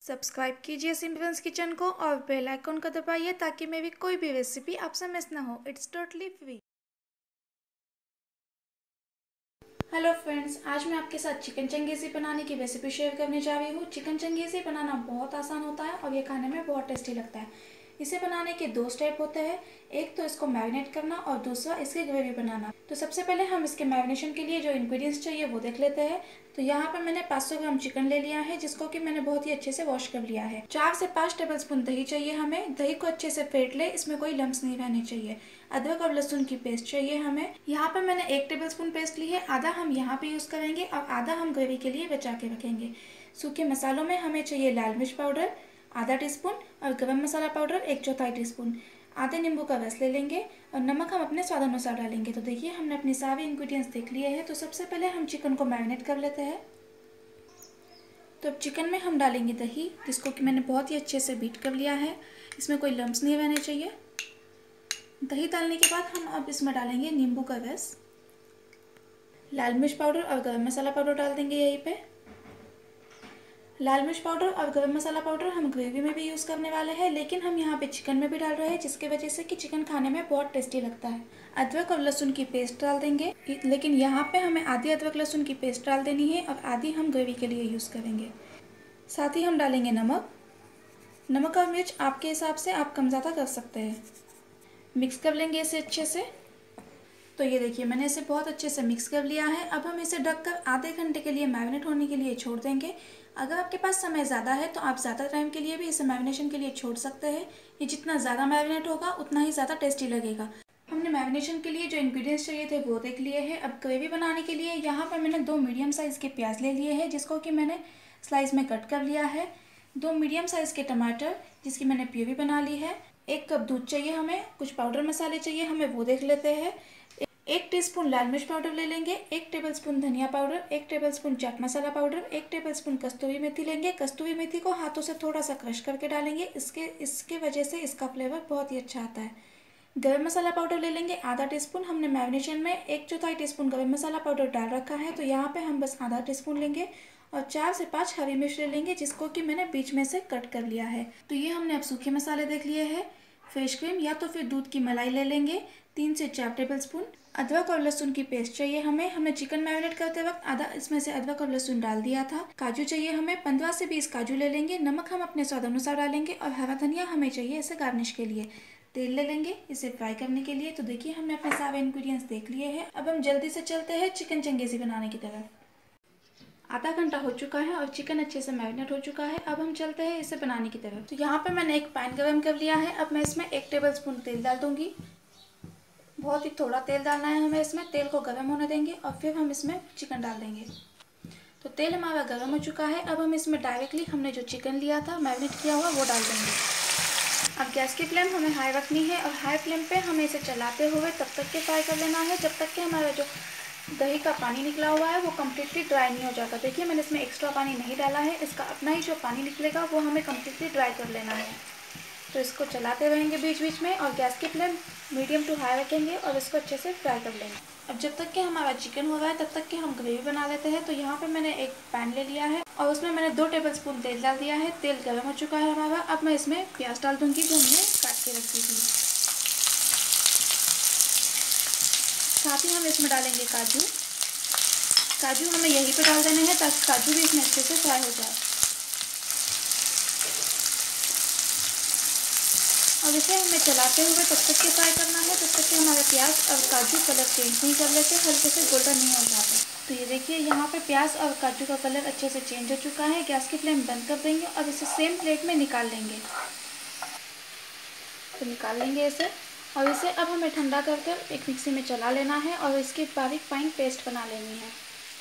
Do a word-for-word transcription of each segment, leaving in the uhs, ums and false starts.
Subscribe कीजिए symbols kitchen को और बेल आइकन को दबाइए ताकि मेरी कोई भी रेसिपी आपसे मिस ना हो। It's totally free. Hello friends, आज मैं आपके साथ चिकन चंगेज़ी बनाने की रेसिपी शेयर करने जा रही हूँ। चिकन चंगेज़ी बनाना बहुत आसान होता है और ये खाने में बहुत टेस्टी लगता है। इसे बनाने के दो स्टेप होते हैं, एक तो इसको मैरिनेट करना और दूसरा इसकी ग्रेवी बनाना। तो सबसे पहले हम इसके मैरिनेशन के लिए जो इंग्रेडिएंट्स चाहिए वो देख लेते हैं। तो यहाँ पर मैंने पाँच सौ ग्राम चिकन ले लिया है, जिसको कि मैंने बहुत ही अच्छे से वॉश कर लिया है। चार से पाँच टेबलस्पून दही चाहिए हमें। दही को अच्छे से फेंट ले, इसमें कोई लम्स नहीं रहने चाहिए। अदरक और लहसुन की पेस्ट चाहिए हमें। यहाँ पर मैंने एक टेबलस्पून पेस्ट ली है, आधा हम यहाँ पे यूज़ करेंगे और आधा हम ग्रेवी के लिए बचा के रखेंगे। सूखे मसालों में हमें चाहिए लाल मिर्च पाउडर आधा टीस्पून और गरम मसाला पाउडर एक चौथाई टीस्पून। आधे नींबू का रस ले लेंगे और नमक हम अपने स्वाद अनुसार डालेंगे। तो देखिए, हमने अपने सारे इंग्रेडिएंट्स देख लिए हैं। तो सबसे पहले हम चिकन को मैरिनेट कर लेते हैं। तो अब चिकन में हम डालेंगे दही, जिसको कि मैंने बहुत ही अच्छे से बीट कर लिया है। इसमें कोई लम्स नहीं रहने चाहिए। दही डालने के बाद हम अब इसमें डालेंगे नींबू का रस, लाल मिर्च पाउडर और गरम मसाला पाउडर डाल देंगे यहीं पे। लाल मिर्च पाउडर और गरम मसाला पाउडर हम ग्रेवी में भी यूज़ करने वाले हैं, लेकिन हम यहाँ पे चिकन में भी डाल रहे हैं, जिसकी वजह से कि चिकन खाने में बहुत टेस्टी लगता है। अदरक और लहसुन की पेस्ट डाल देंगे, लेकिन यहाँ पे हमें आधी अदरक लहसुन की पेस्ट डाल देनी है और आधी हम ग्रेवी के लिए यूज़ करेंगे। साथ ही हम डालेंगे नमक। नमक और मिर्च आपके हिसाब से आप कम ज़्यादा कर सकते हैं। मिक्स कर लेंगे इसे अच्छे से। तो ये देखिए, मैंने इसे बहुत अच्छे से मिक्स कर लिया है। अब हम इसे ढककर आधे घंटे के लिए मैरिनेट होने के लिए छोड़ देंगे। अगर आपके पास समय ज़्यादा है तो आप ज़्यादा टाइम के लिए भी इसे मैरिनेशन के लिए छोड़ सकते हैं। ये जितना ज़्यादा मैरिनेट होगा उतना ही ज़्यादा टेस्टी लगेगा। हमने मैरिनेशन के लिए जो इंग्रेडिएंट्स चाहिए थे वो देख लिए हैं। अब ग्रेवी बनाने के लिए यहाँ पर मैंने दो मीडियम साइज़ के प्याज ले लिए हैं, जिसको कि मैंने स्लाइस में कट कर लिया है। दो मीडियम साइज़ के टमाटर, जिसकी मैंने प्यूरी बना ली है। एक कप दूध चाहिए हमें। कुछ पाउडर मसाले चाहिए हमें, वो देख लेते हैं। एक टीस्पून लाल मिर्च पाउडर ले लेंगे, एक टेबलस्पून धनिया पाउडर, एक टेबलस्पून चाट मसाला पाउडर, एक टेबलस्पून कस्तूरी मेथी लेंगे। कस्तूरी मेथी को हाथों से थोड़ा सा क्रश करके डालेंगे, इसके इसके वजह से इसका फ्लेवर बहुत ही अच्छा आता है। गरम मसाला पाउडर ले लेंगे आधा टीस्पून। हमने मैरिनेशन में एक चौथाई टीस्पून गरम मसाला पाउडर डाल रखा है, तो यहाँ पे हम बस आधा टीस्पून लेंगे। और चार से पाँच हरी मिर्च ले लेंगे, जिसको कि मैंने बीच में से कट कर लिया है। तो ये हमने अब सूखे मसाले देख लिए हैं। फ्रेश क्रीम या तो फिर दूध की मलाई ले लेंगे, तीन से चार टेबलस्पून। अदरक और लहसुन की पेस्ट चाहिए हमें। हमने चिकन मैरिनेट करते वक्त आधा इसमें से अदरक और लहसुन डाल दिया था। काजू चाहिए हमें, पंद्रह से बीस काजू ले लेंगे। नमक हम अपने स्वाद अनुसार डालेंगे और हरा धनिया हमें चाहिए इसे गार्निश के लिए। तेल ले लेंगे इसे फ्राई करने के लिए। तो देखिए, हमने अपने सारे इंग्रेडिएंट्स देख लिए हैं। अब हम जल्दी से चलते हैं चिकन चंगेज़ी बनाने की तरफ। आधा घंटा हो चुका है और चिकन अच्छे से मैरिनेट हो चुका है। अब हम चलते हैं इसे बनाने की तरफ। तो यहाँ पे मैंने एक पैन गरम कर लिया है। अब मैं इसमें एक टेबलस्पून तेल डाल दूंगी। बहुत ही थोड़ा तेल डालना है हमें इसमें। तेल को गर्म होने देंगे और फिर हम इसमें चिकन डाल देंगे। तो तेल हमारा गर्म हो चुका है। अब हम इसमें डायरेक्टली हमने जो चिकन लिया था मैरिनेट किया हुआ वो डाल देंगे। अब गैस की फ्लेम हमें हाई रखनी है और हाई फ्लेम पे हमें इसे चलाते हुए तब तक के फ्राई कर लेना है जब तक कि हमारा जो दही का पानी निकला हुआ है वो कम्प्लीटली ड्राई नहीं हो जाता। देखिए, मैंने इसमें एक्स्ट्रा पानी नहीं डाला है। इसका अपना ही जो पानी निकलेगा वो हमें कम्प्लीटली ड्राई कर लेना है। तो इसको चलाते रहेंगे बीच बीच में और गैस की फ्लेम मीडियम टू हाई रखेंगे और इसको अच्छे से फ्राई कर लेंगे। अब जब तक कि हमारा चिकन हो रहा है तब तक कि हम ग्रेवी बना लेते हैं। तो यहाँ पे मैंने एक पैन ले लिया है और उसमें मैंने दो टेबलस्पून तेल डाल दिया है। तेल गर्म हो चुका है हमारा। अब मैं इसमें प्याज डाल दूँगी जो हमने काट के रखी थी। साथ ही हम इसमें डालेंगे काजू। काजू हमें यहीं पे डाल देने हैं ताकि काजू भी इसमें अच्छे से फ्राई हो जाए। और इसे हमें चलाते हुए तब तक के फ्राई करना है जब तक कि हमारा प्याज और काजू कलर चेंज नहीं कर लेते, हल्के से गोल्डन नहीं हो जाते। तो ये देखिए, यहाँ पे प्याज और काजू का कलर अच्छे से चेंज हो चुका है। गैस की फ्लेम बंद कर देंगे और इसे सेम प्लेट में निकाल लेंगे। तो निकाल लेंगे इसे और इसे अब हमें ठंडा कर कर एक मिक्सी में चला लेना है और इसकी बारीक फाइन पेस्ट बना लेनी है।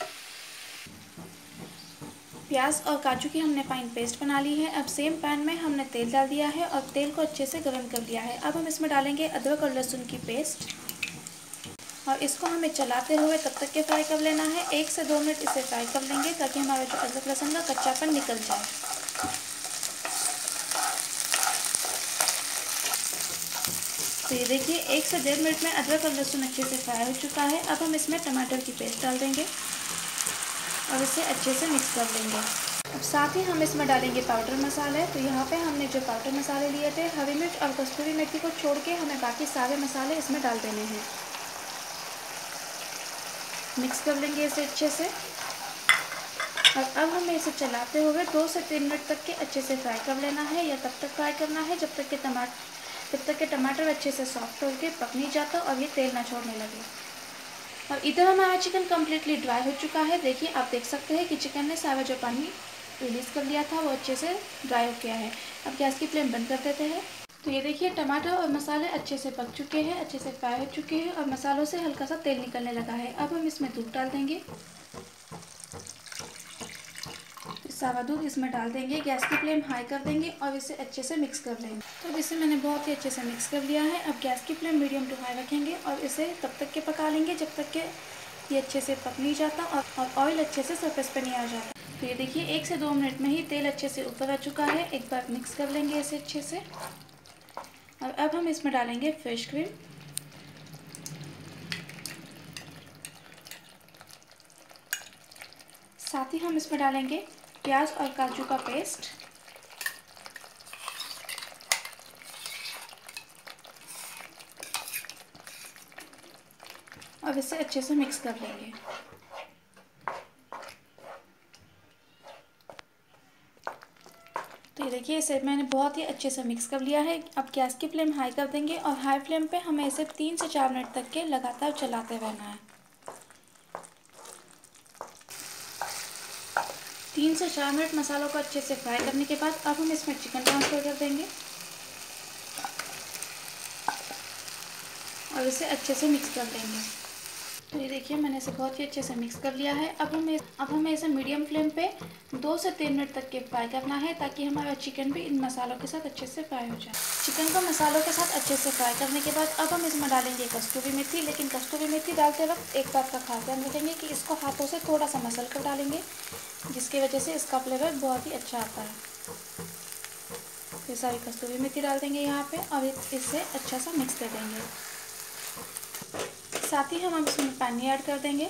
प्याज और काजू की हमने फाइन पेस्ट बना ली है। अब सेम पैन में हमने तेल डाल दिया है और तेल को अच्छे से गर्म कर लिया है। अब हम इसमें डालेंगे अदरक और लहसुन की पेस्ट और इसको हमें चलाते हुए तब तक के फ्राई कर लेना है। एक से दो मिनट इसे फ्राई कर लेंगे ताकि हमारा जो अदरक लहसुन का कच्चापन निकल जाए। तो ये देखिए, एक से डेढ़ मिनट में अदरक और लहसुन अच्छे से फ्राई हो चुका है। अब हम इसमें टमाटर की पेस्ट डाल देंगे और इसे अच्छे से मिक्स कर लेंगे। अब साथ ही हम इसमें डालेंगे पाउडर मसाले। तो यहाँ पे हमने जो पाउडर मसाले लिए थे, हरी मिर्च और कस्तूरी मेथी को छोड़ के हमें बाकी सारे मसाले इसमें डाल देने हैं। मिक्स कर लेंगे इसे अच्छे से। और अब हमें इसे चलाते हुए दो से तीन मिनट तक के अच्छे से फ्राई कर लेना है, या तब तक फ्राई करना है जब तक कि टमाटर जब तक कि टमाटर अच्छे से सॉफ्ट होकर पक नहीं जाता और ये तेल ना छोड़ने लगे। और इधर हमारा चिकन कम्प्लीटली ड्राई हो चुका है। देखिए, आप देख सकते हैं कि चिकन ने सारा जो पानी रिलीज़ कर लिया था वो अच्छे से ड्राई हो गया है। अब गैस की फ्लेम बंद कर देते हैं। तो ये देखिए, टमाटर और मसाले अच्छे से पक चुके हैं, अच्छे से फ्राई हो चुके हैं और मसालों से हल्का सा तेल निकलने लगा है। अब हम इसमें दूध डाल देंगे। सावा दूध इसमें डाल देंगे, गैस की फ्लेम हाई कर देंगे और इसे अच्छे से मिक्स कर लेंगे। तो इसे मैंने बहुत ही अच्छे से मिक्स कर लिया है। अब गैस की फ्लेम मीडियम टू हाई रखेंगे और इसे तब तक के पका लेंगे जब तक के ये अच्छे से पक नहीं जाता और ऑयल अच्छे से सरफेस पे नहीं आ जाता। तो ये देखिए, एक से दो मिनट में ही तेल अच्छे से ऊपर आ चुका है। एक बार मिक्स कर लेंगे इसे अच्छे से। और अब हम इसमें डालेंगे फ्रेश क्रीम। साथ ही हम इसमें डालेंगे प्याज और काजू का पेस्ट। और इसे अच्छे से मिक्स कर लेंगे। तो ये देखिए, इसे मैंने बहुत ही अच्छे से मिक्स कर लिया है। अब गैस की फ्लेम हाई कर देंगे और हाई फ्लेम पे हमें इसे तीन से चार मिनट तक के लगातार चलाते रहना है। तीन से चार मिनट मसालों को अच्छे से फ्राई करने के बाद अब हम इसमें चिकन ट्रांसफ़र कर देंगे और इसे अच्छे से मिक्स कर देंगे। तो ये देखिए, मैंने इसे बहुत ही अच्छे से मिक्स कर लिया है। अब हमें अब हमें इसे मीडियम फ्लेम पे दो से तीन मिनट तक के फ्राई करना है, ताकि हमारा चिकन भी इन मसालों के साथ अच्छे से फ्राई हो जाए। चिकन को मसालों के साथ अच्छे से फ्राई करने के बाद अब हम इसमें डालेंगे कस्तूरी मेथी। लेकिन कस्तूरी मेथी डालते वक्त एक बात का खास ध्यान रखेंगे कि इसको हाथों से थोड़ा सा मसल कर डालेंगे, जिसकी वजह से इसका फ्लेवर बहुत ही अच्छा आता है। ये सारी कस्तूरी मेथी डाल देंगे यहाँ पे और इसे अच्छा सा मिक्स कर देंगे। साथ ही हम इसमें पानी ऐड कर देंगे।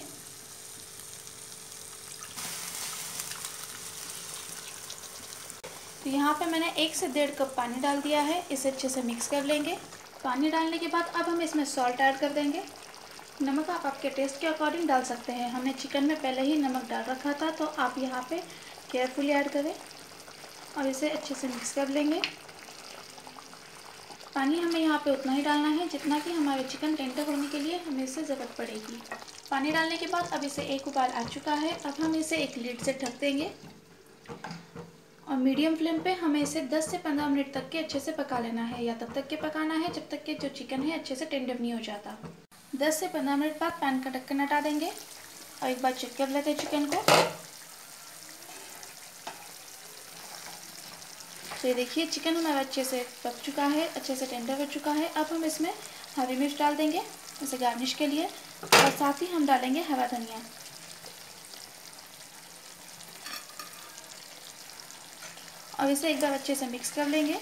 तो यहाँ पे मैंने एक से डेढ़ कप पानी डाल दिया है। इसे अच्छे से मिक्स कर लेंगे। पानी डालने के बाद अब हम इसमें सॉल्ट ऐड कर देंगे। नमक आप आपके टेस्ट के अकॉर्डिंग डाल सकते हैं। हमने चिकन में पहले ही नमक डाल रखा था, तो आप यहाँ पे केयरफुली ऐड करें और इसे अच्छे से मिक्स कर लेंगे। पानी हमें यहाँ पे उतना ही डालना है जितना कि हमारे चिकन टेंडर होने के लिए हमें इससे ज़रूरत पड़ेगी। पानी डालने के बाद अब इसे एक उबाल आ चुका है। अब हम इसे एक लिड से ढक देंगे और मीडियम फ्लेम पे हमें इसे दस से पंद्रह मिनट तक के अच्छे से पका लेना है, या तब तक के पकाना है जब तक के जो चिकन है अच्छे से टेंडर नहीं हो जाता। दस से पंद्रह मिनट बाद पैन का ढक्कन हटा देंगे और एक बार चेक कर लेते हैं चिकन को। तो ये देखिए, चिकन हमारा अच्छे से पक चुका है, अच्छे से टेंडर हो चुका है। अब हम इसमें हरी मिर्च डाल देंगे इसे गार्निश के लिए, और साथ ही हम डालेंगे हरा धनिया। और इसे एक बार अच्छे से मिक्स कर लेंगे।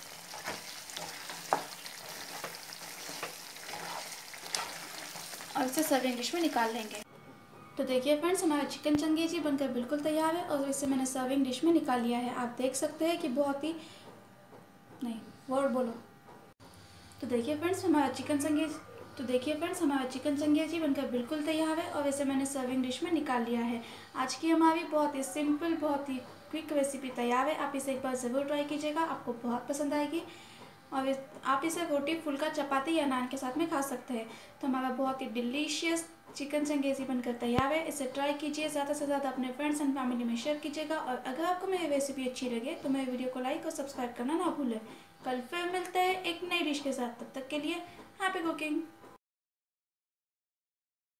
और इसे सर्विंग डिश में निकाल लेंगे। तो देखिए फ्रेंड्स, हमारा चिकन चंगेजी बनकर बिल्कुल तैयार है और इसे मैंने सर्विंग डिश में निकाल लिया है। आप देख सकते हैं कि बहुत ही नहीं वर्ड बोलो तो देखिए फ्रेंड्स, हमारा चिकन चंगेजी तो देखिए फ्रेंड्स हमारा चिकन चंगेजी बनकर बिल्कुल तैयार है और इसे मैंने सर्विंग डिश में निकाल लिया है। आज की हमारी बहुत ही सिंपल, बहुत ही क्विक रेसिपी तैयार है। आप इसे एक बार ज़रूर ट्राई कीजिएगा, आपको बहुत पसंद आएगी। और आप इसे रोटी, फुल्का, चपाती या नान के साथ में खा सकते हैं। तो हमारा बहुत ही डिलीशियस चिकन चंगेजी बनकर तैयार है। इसे ट्राई कीजिए, ज़्यादा से ज़्यादा अपने फ्रेंड्स एंड फैमिली में शेयर कीजिएगा। और अगर आपको मेरी रेसिपी अच्छी लगे तो मेरे वीडियो को लाइक और सब्सक्राइब करना ना भूलें। कल फिर मिलते हैं एक नई डिश के साथ, तब तक के लिए हैप्पी कुकिंग।